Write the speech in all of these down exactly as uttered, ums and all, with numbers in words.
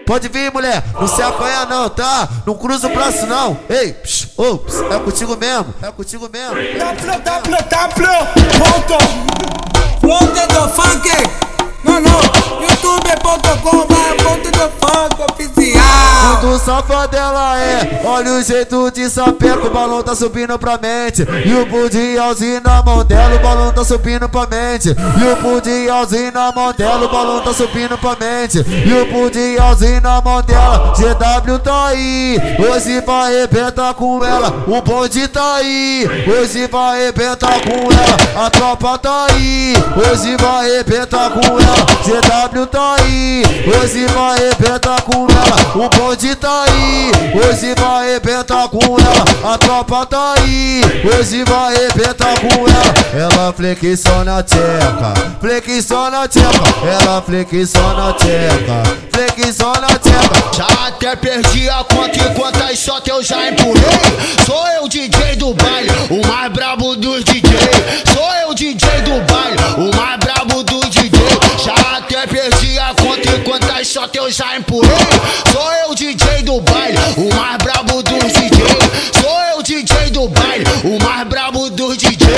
pode vir, mulher, não se apanha não, tá? Não cruza o braço não. Ei, psh, ops, é contigo mesmo, é contigo mesmo. W W W ponto Fonte do Funk. Não, não, youtube ponto com barra Fonte do Funk oficial. Tudo safadela é, olha o jeito de sapeco, o balão tá subindo pra mente. E o budinhalzinho na mão dela, o balão tá subindo pra mente. E o budinhalzinho na mão dela, o balão tá subindo pra mente. E o budinhalzinho na mão dela, G W tá aí, hoje vai arrebentar com ela. O bonde tá aí, hoje vai arrebentar com ela. A tropa tá aí, hoje vai arrebentar com ela. G W tá aí, hoje vai arrebentar com ela. O bonde tá aí, hoje vai arrebentar com ela. A tropa tá aí, hoje vai arrebentar com ela. Ela flexiona a tcheca, flexiona a tcheca. Ela flexiona a tcheca, flexiona a tcheca. Já até perdi a conta e quantas shot eu já empurrei. Sou eu o D J do baile, o mais brabo dos D J. Sou eu o D J do baile, o mais brabo dos D J. Já até perdi a conta e quantas shot eu já empurrei. Sou eu o D J do baile, o mais brabo dos D J. Sou eu o D J do baile, o mais brabo dos D J.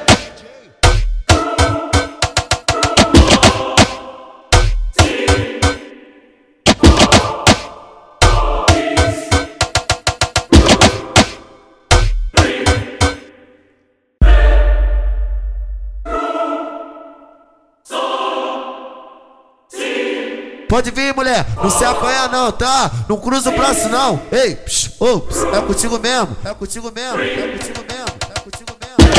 Pode vir, mulher, não se apanha não, tá? Não cruza o braço não. Ei, psh, ops, é contigo mesmo, é contigo mesmo, é contigo mesmo, é contigo mesmo.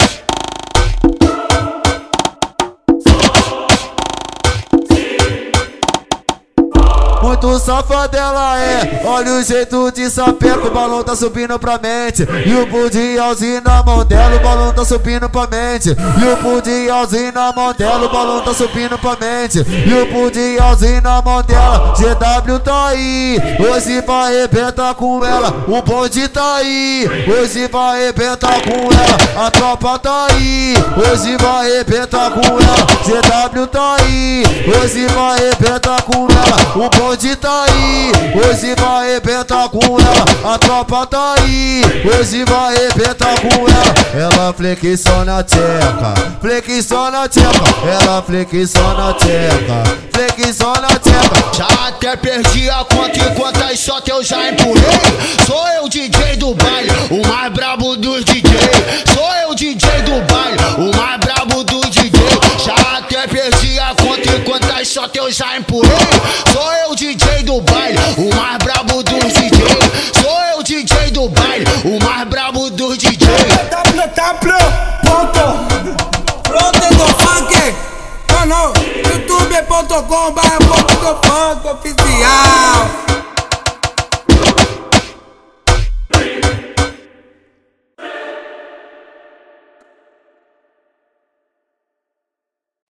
Muito safadela é, olha o jeito de sapeco, o balão tá subindo pra mente. E o budinhalzinho na mão dela, o balão tá subindo pra mente. E o budinhalzinho na mão dela, o balão tá subindo pra mente. E o budinhalzinho na mão dela, G W tá aí, hoje vai arrebentar com ela. O bonde tá aí, hoje vai arrebentar com ela. A tropa tá aí, hoje vai arrebentar com ela. G W tá aí, hoje vai arrebentar com ela. O bonde tá aí, hoje vai arrebentar com ela. A tropa tá aí, hoje vai arrebentar com ela. Ela flexiona a tcheca, flexiona a tcheca. Ela flexiona a tcheca, flexiona a tcheca. Já até perdi a conta e quantas shot eu já empurrei. Sou eu o D J do baile, o mais brabo dos D J. Sou eu o D J do baile, o mais brabo dos D J. Já até perdi a conta e quantas shot eu já empurrei. Sou eu o D J do baile, o mais brabo dos D J. Sou eu o D J do baile, o mais brabo dos D J. W W ponto Fonte do Funk. Não, não, youtube ponto com barra Fonte do Funk oficial.